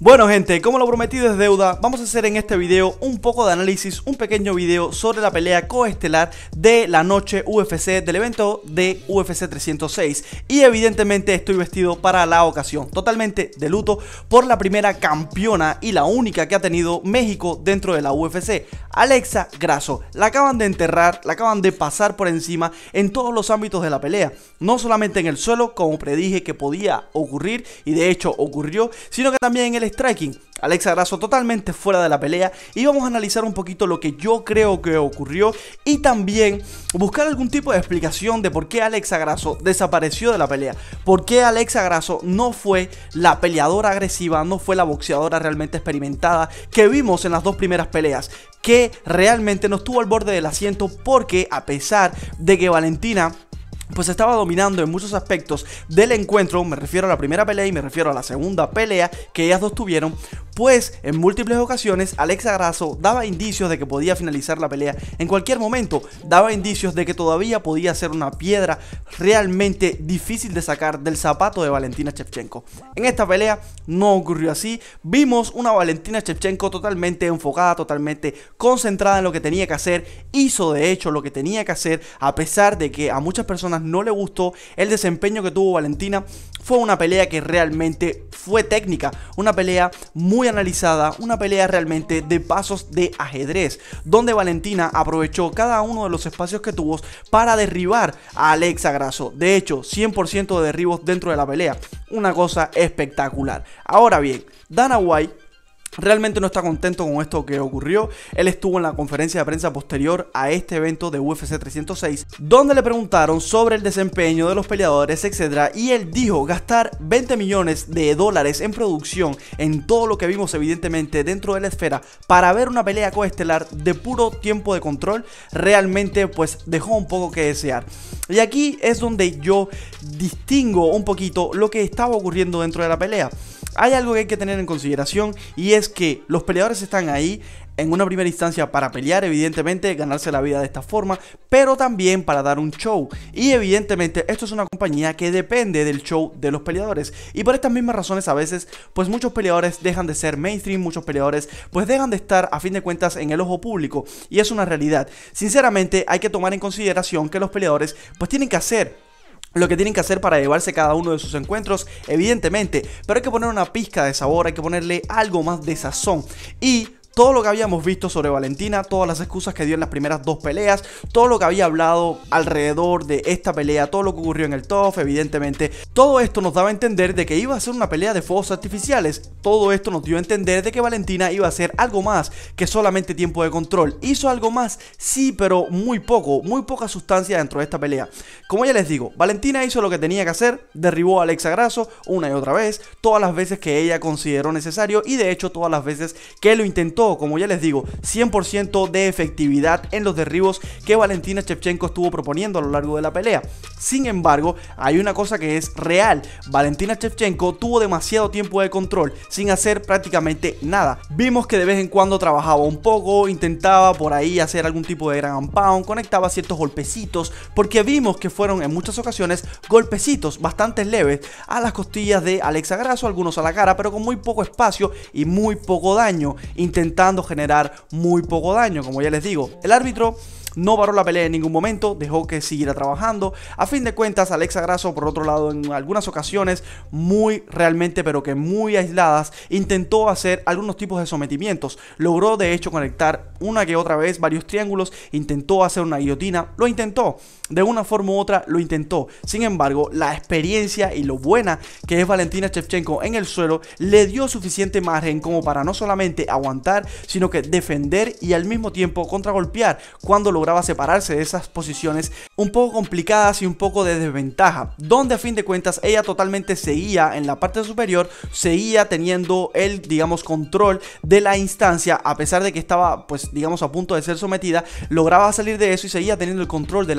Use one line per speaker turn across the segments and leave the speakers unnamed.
Bueno gente, como lo prometido es deuda, vamos a hacer en este video un poco de análisis, un pequeño video sobre la pelea coestelar de la noche UFC del evento de UFC 306. Y evidentemente estoy vestido para la ocasión, totalmente de luto por la primera campeona y la única que ha tenido México dentro de la UFC, Alexa Grasso. La acaban de enterrar, la acaban de pasar por encima en todos los ámbitos de la pelea, no solamente en el suelo como predije que podía ocurrir y de hecho ocurrió, sino que también en el striking. Alexa Grasso totalmente fuera de la pelea y vamos a analizar un poquito lo que yo creo que ocurrió y también buscar algún tipo de explicación de por qué Alexa Grasso desapareció de la pelea, por qué Alexa Grasso no fue la peleadora agresiva, no fue la boxeadora realmente experimentada que vimos en las dos primeras peleas, que realmente no estuvo al borde del asiento, porque a pesar de que Valentina pues estaba dominando en muchos aspectos del encuentro, me refiero a la primera pelea y me refiero a la segunda pelea que ellas dos tuvieron, pues en múltiples ocasiones Alexa Grasso daba indicios de que podía finalizar la pelea en cualquier momento, daba indicios de que todavía podía ser una piedra realmente difícil de sacar del zapato de Valentina Shevchenko. En esta pelea no ocurrió así, vimos una Valentina Shevchenko totalmente enfocada, totalmente concentrada en lo que tenía que hacer, hizo de hecho lo que tenía que hacer, a pesar de que a muchas personas no le gustó el desempeño que tuvo Valentina. Fue una pelea que realmente fue técnica, una pelea muy analizada, una pelea realmente de pasos de ajedrez, donde Valentina aprovechó cada uno de los espacios que tuvo para derribar a Alexa Grasso. De hecho, 100% de derribos dentro de la pelea, una cosa espectacular. Ahora bien, Dana White realmente no está contento con esto que ocurrió. Él estuvo en la conferencia de prensa posterior a este evento de UFC 306, donde le preguntaron sobre el desempeño de los peleadores, etcétera, y él dijo: gastar 20 millones de dólares en producción, en todo lo que vimos evidentemente dentro de la esfera, para ver una pelea coestelar de puro tiempo de control, realmente pues dejó un poco que desear. Y aquí es donde yo distingo un poquito lo que estaba ocurriendo dentro de la pelea. Hay algo que hay que tener en consideración, y es que los peleadores están ahí en una primera instancia para pelear, evidentemente ganarse la vida de esta forma, pero también para dar un show. Y evidentemente esto es una compañía que depende del show de los peleadores, y por estas mismas razones a veces pues muchos peleadores dejan de ser mainstream, muchos peleadores pues dejan de estar a fin de cuentas en el ojo público, y es una realidad. Sinceramente hay que tomar en consideración que los peleadores pues tienen que hacer lo que tienen que hacer para llevarse cada uno de sus encuentros, evidentemente, pero hay que poner una pizca de sabor, hay que ponerle algo más de sazón. Y todo lo que habíamos visto sobre Valentina, todas las excusas que dio en las primeras dos peleas, todo lo que había hablado alrededor de esta pelea, todo lo que ocurrió en el TUF, evidentemente, todo esto nos daba a entender de que iba a ser una pelea de fuegos artificiales. Todo esto nos dio a entender de que Valentina iba a hacer algo más que solamente tiempo de control. ¿Hizo algo más? Sí, pero muy poco, muy poca sustancia dentro de esta pelea. Como ya les digo, Valentina hizo lo que tenía que hacer, derribó a Alexa Grasso una y otra vez, todas las veces que ella consideró necesario, y de hecho todas las veces que lo intentó. Como ya les digo, 100% de efectividad en los derribos que Valentina Shevchenko estuvo proponiendo a lo largo de la pelea. Sin embargo, hay una cosa que es real: Valentina Shevchenko tuvo demasiado tiempo de control sin hacer prácticamente nada. Vimos que de vez en cuando trabajaba un poco, intentaba por ahí hacer algún tipo de ground and pound, conectaba ciertos golpecitos, porque vimos que fueron en muchas ocasiones golpecitos bastante leves a las costillas de Alexa Grasso, algunos a la cara, pero con muy poco espacio y muy poco daño, intentando generar muy poco daño. Como ya les digo, el árbitro no paró la pelea en ningún momento, dejó que siguiera trabajando. A fin de cuentas, Alexa Grasso, por otro lado, en algunas ocasiones muy realmente, pero que muy aisladas, intentó hacer algunos tipos de sometimientos. Logró de hecho conectar una que otra vez varios triángulos, intentó hacer una guillotina, lo intentó, de una forma u otra lo intentó. Sin embargo, la experiencia y lo buena que es Valentina Shevchenko en el suelo le dio suficiente margen como para no solamente aguantar, sino que defender y al mismo tiempo contragolpear cuando lograba separarse de esas posiciones un poco complicadas y un poco de desventaja, donde a fin de cuentas ella totalmente seguía en la parte superior, seguía teniendo el, digamos, control de la instancia, a pesar de que estaba pues digamos a punto de ser sometida, lograba salir de eso y seguía teniendo el control de la pelea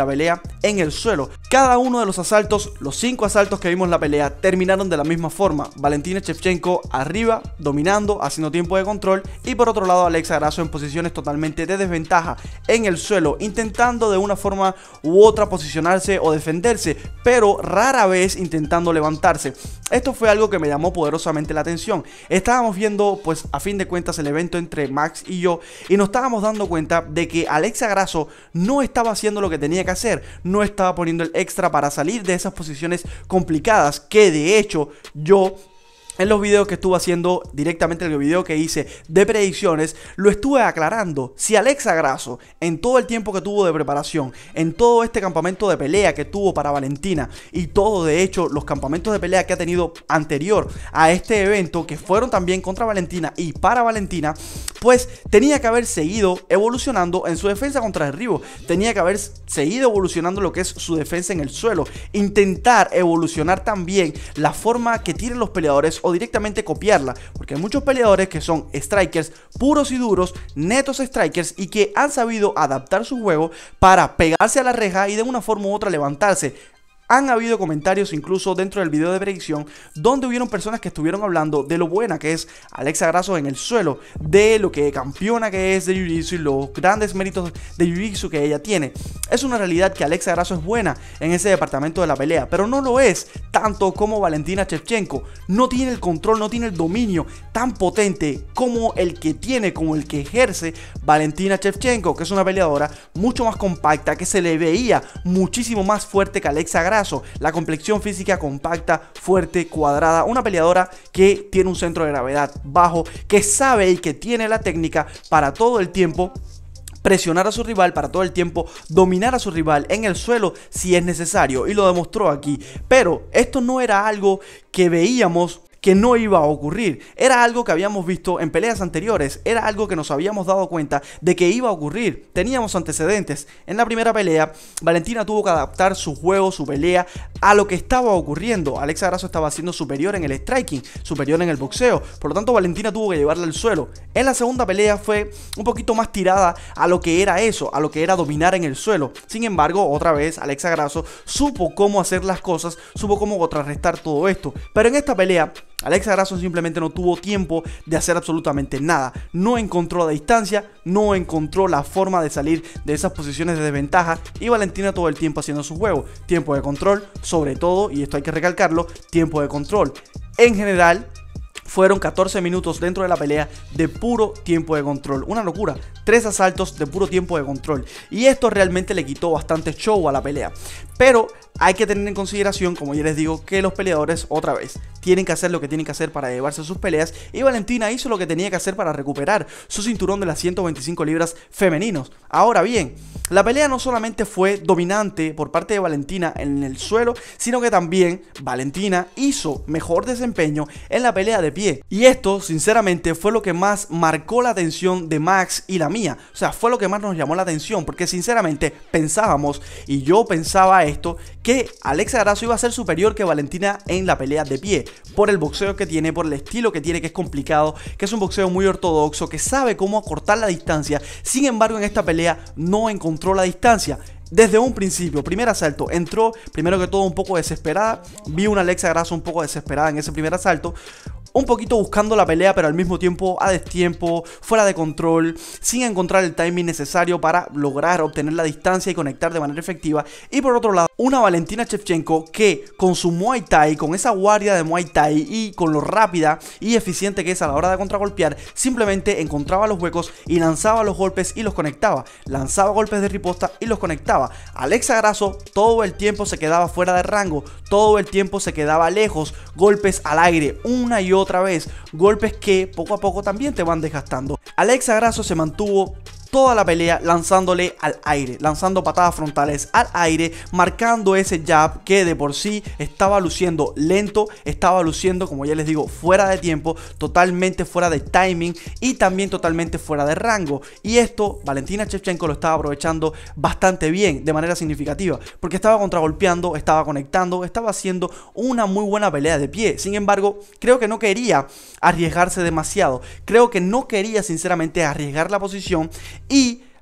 en el suelo. Cada uno de los asaltos, los 5 asaltos que vimos en la pelea, terminaron de la misma forma. Valentina Shevchenko arriba, dominando, haciendo tiempo de control, y por otro lado Alexa Grasso en posiciones totalmente de desventaja en el suelo, intentando de una forma u otra posicionarse o defenderse, pero rara vez intentando levantarse. Esto fue algo que me llamó poderosamente la atención. Estábamos viendo, pues a fin de cuentas, el evento entre Max y yo, y nos estábamos dando cuenta de que Alexa Grasso no estaba haciendo lo que tenía que hacer, no estaba poniendo el extra para salir de esas posiciones complicadas, que de hecho yo, en los videos que estuve haciendo, directamente el video que hice de predicciones, lo estuve aclarando. Si Alexa Grasso, en todo el tiempo que tuvo de preparación, en todo este campamento de pelea que tuvo para Valentina, y todo de hecho los campamentos de pelea que ha tenido anterior a este evento, que fueron también contra Valentina y para Valentina, pues tenía que haber seguido evolucionando en su defensa contra derribo, tenía que haber seguido evolucionando lo que es su defensa en el suelo, intentar evolucionar también la forma que tienen los peleadores o directamente copiarla, porque hay muchos peleadores que son strikers puros y duros, netos strikers, y que han sabido adaptar su juego para pegarse a la reja y de una forma u otra levantarse. Han habido comentarios incluso dentro del video de predicción donde hubieron personas que estuvieron hablando de lo buena que es Alexa Grasso en el suelo, de lo que campeona que es de Jiu-Jitsu y los grandes méritos de Jiu-Jitsu que ella tiene. Es una realidad que Alexa Grasso es buena en ese departamento de la pelea, pero no lo es tanto como Valentina Shevchenko. No tiene el control, no tiene el dominio tan potente como el que tiene, como el que ejerce Valentina Shevchenko, que es una peleadora mucho más compacta, que se le veía muchísimo más fuerte que Alexa Grasso. La complexión física compacta, fuerte, cuadrada, una peleadora que tiene un centro de gravedad bajo, que sabe y que tiene la técnica para todo el tiempo presionar a su rival, para todo el tiempo dominar a su rival en el suelo si es necesario, y lo demostró aquí. Pero esto no era algo que veíamos que no iba a ocurrir, era algo que habíamos visto en peleas anteriores, era algo que nos habíamos dado cuenta de que iba a ocurrir, teníamos antecedentes. En la primera pelea, Valentina tuvo que adaptar su juego, su pelea, a lo que estaba ocurriendo. Alexa Grasso estaba siendo superior en el striking, superior en el boxeo, por lo tanto Valentina tuvo que llevarla al suelo. En la segunda pelea fue un poquito más tirada a lo que era eso, a lo que era dominar en el suelo. Sin embargo, otra vez Alexa Grasso supo cómo hacer las cosas, supo cómo contrarrestar todo esto, pero en esta pelea Alexa Grasso simplemente no tuvo tiempo de hacer absolutamente nada. No encontró la distancia, no encontró la forma de salir de esas posiciones de desventaja, y Valentina todo el tiempo haciendo su juego. Tiempo de control, sobre todo, y esto hay que recalcarlo, tiempo de control. En general, fueron 14 minutos dentro de la pelea de puro tiempo de control. Una locura, 3 asaltos de puro tiempo de control. Y esto realmente le quitó bastante show a la pelea. Pero hay que tener en consideración, como ya les digo, que los peleadores otra vez tienen que hacer lo que tienen que hacer para llevarse sus peleas, y Valentina hizo lo que tenía que hacer para recuperar su cinturón de las 125 libras femeninos. Ahora bien, la pelea no solamente fue dominante por parte de Valentina en el suelo, sino que también Valentina hizo mejor desempeño en la pelea de pie. Y esto, sinceramente, fue lo que más marcó la atención de Max y la mía. O sea, fue lo que más nos llamó la atención, porque sinceramente pensábamos, y yo pensaba esto, que Alexa Grasso iba a ser superior que Valentina en la pelea de pie, por el boxeo que tiene, por el estilo que tiene, que es complicado, que es un boxeo muy ortodoxo, que sabe cómo acortar la distancia. Sin embargo, en esta pelea no encontró la distancia. Desde un principio, primer asalto, entró primero que todo un poco desesperada. Vi una Alexa Grasso un poco desesperada en ese primer asalto, un poquito buscando la pelea, pero al mismo tiempo a destiempo, fuera de control, sin encontrar el timing necesario para lograr obtener la distancia y conectar de manera efectiva. Y por otro lado, una Valentina Shevchenko que con su Muay Thai, con esa guardia de Muay Thai y con lo rápida y eficiente que es a la hora de contragolpear, simplemente encontraba los huecos y lanzaba los golpes y los conectaba, lanzaba golpes de riposta y los conectaba. Alexa Grasso todo el tiempo se quedaba fuera de rango, todo el tiempo se quedaba lejos, golpes al aire, una y otra vez, golpes que poco a poco también te van desgastando. Alexa Grasso se mantuvo toda la pelea lanzándole al aire, lanzando patadas frontales al aire, marcando ese jab que de por sí estaba luciendo lento, estaba luciendo, como ya les digo, fuera de tiempo, totalmente fuera de timing y también totalmente fuera de rango. Y esto Valentina Shevchenko lo estaba aprovechando bastante bien, de manera significativa, porque estaba contragolpeando, estaba conectando, estaba haciendo una muy buena pelea de pie. Sin embargo, creo que no quería arriesgarse demasiado, creo que no quería sinceramente arriesgar la posición, y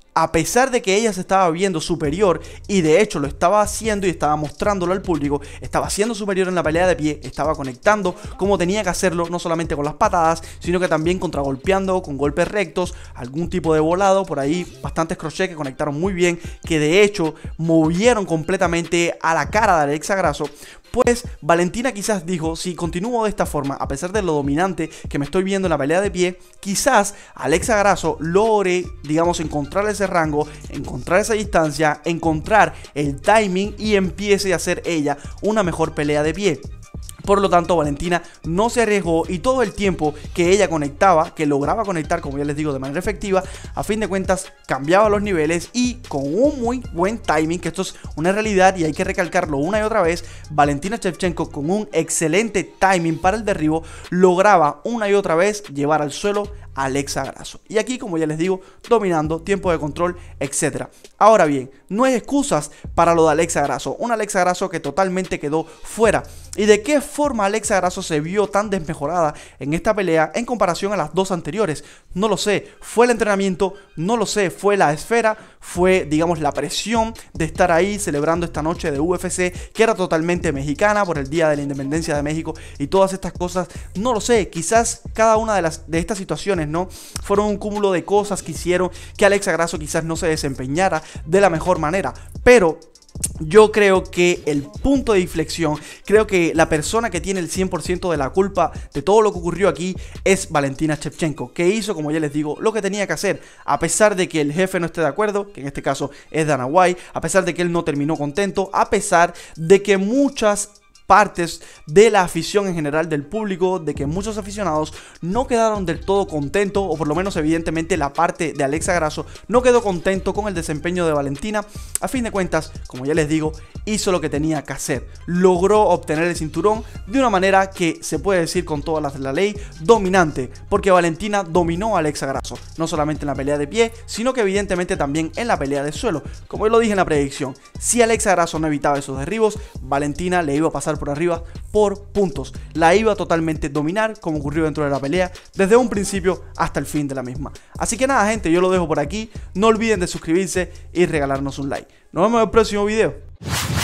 a pesar de que ella se estaba viendo superior, y de hecho lo estaba haciendo y estaba mostrándolo al público, estaba siendo superior en la pelea de pie, estaba conectando como tenía que hacerlo, no solamente con las patadas, sino que también contragolpeando con golpes rectos, algún tipo de volado, por ahí bastantes crochets que conectaron muy bien, que de hecho movieron completamente a la cara de Alexa Grasso. Pues Valentina quizás dijo, si continúo de esta forma, a pesar de lo dominante que me estoy viendo en la pelea de pie, quizás Alexa Grasso logre, digamos, encontrar ese rango, encontrar esa distancia, encontrar el timing y empiece a hacer ella una mejor pelea de pie. Por lo tanto, Valentina no se arriesgó y todo el tiempo que ella conectaba, que lograba conectar, como ya les digo, de manera efectiva, a fin de cuentas cambiaba los niveles y con un muy buen timing, que esto es una realidad y hay que recalcarlo una y otra vez, Valentina Shevchenko con un excelente timing para el derribo lograba una y otra vez llevar al suelo a Alexa Grasso. Y aquí, como ya les digo, dominando, tiempo de control, etc. Ahora bien, no hay excusas para lo de Alexa Grasso. Una Alexa Grasso que totalmente quedó fuera. ¿Y de qué forma Alexa Grasso se vio tan desmejorada en esta pelea en comparación a las dos anteriores? No lo sé. ¿Fue el entrenamiento? No lo sé. ¿Fue la esfera? ¿Fue, digamos, la presión de estar ahí celebrando esta noche de UFC que era totalmente mexicana por el Día de la Independencia de México y todas estas cosas? No lo sé. Quizás cada una de estas situaciones, ¿no?, fueron un cúmulo de cosas que hicieron que Alexa Grasso quizás no se desempeñara de la mejor manera, pero yo creo que el punto de inflexión, creo que la persona que tiene el 100% de la culpa de todo lo que ocurrió aquí es Valentina Shevchenko, que hizo, como ya les digo, lo que tenía que hacer, a pesar de que el jefe no esté de acuerdo, que en este caso es Dana White, a pesar de que él no terminó contento, a pesar de que muchas partes de la afición en general, del público, de que muchos aficionados no quedaron del todo contentos, o por lo menos evidentemente la parte de Alexa Grasso no quedó contento con el desempeño de Valentina. A fin de cuentas, como ya les digo, hizo lo que tenía que hacer, logró obtener el cinturón de una manera que se puede decir con todas las de la ley, dominante, porque Valentina dominó a Alexa Grasso, no solamente en la pelea de pie, sino que evidentemente también en la pelea de suelo. Como yo lo dije en la predicción, si Alexa Grasso no evitaba esos derribos, Valentina le iba a pasar por arriba por puntos, la iba a totalmente dominar, como ocurrió dentro de la pelea desde un principio hasta el fin de la misma. Así que nada, gente, yo lo dejo por aquí, no olviden de suscribirse y regalarnos un like. Nos vemos en el próximo video.